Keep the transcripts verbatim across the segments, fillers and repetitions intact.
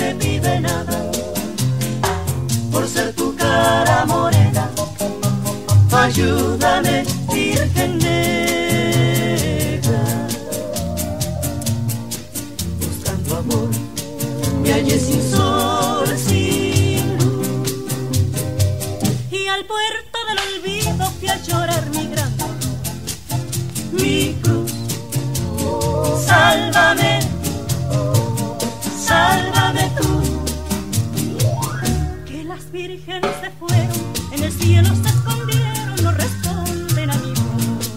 te pide nada, por ser tu cara morena. Ayúdame, Virgen negra. Buscando amor, me hallé sin sol, sin luz, y al puerto del olvido fui a llorar mi gran dolor. mi cruz. Sálvame, sálvame tú. Que las vírgenes se fueron, en el cielo se escondieron, no responden a mi voz.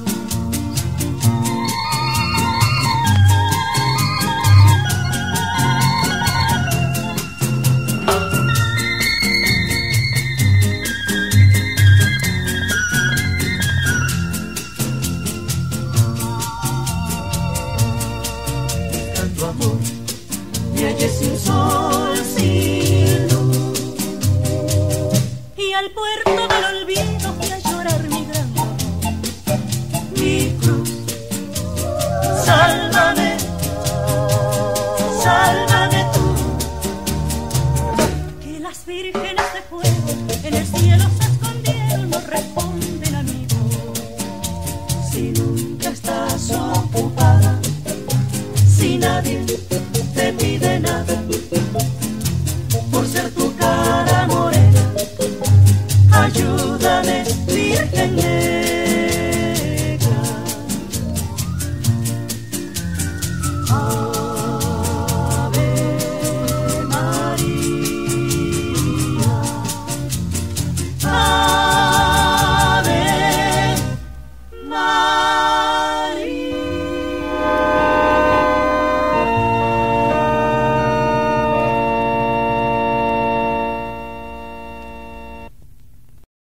Buscando amor, me hallé sin sol, sin luz, Y al puerto del olvido fui a llorar mi gran dolor. mi cruz. Sálvame, sálvame tú. Que las vírgenes se fueron, en el cielo se escondieron, no responden a mi voz. Si nunca estás ocupada, si nadie te pide nada,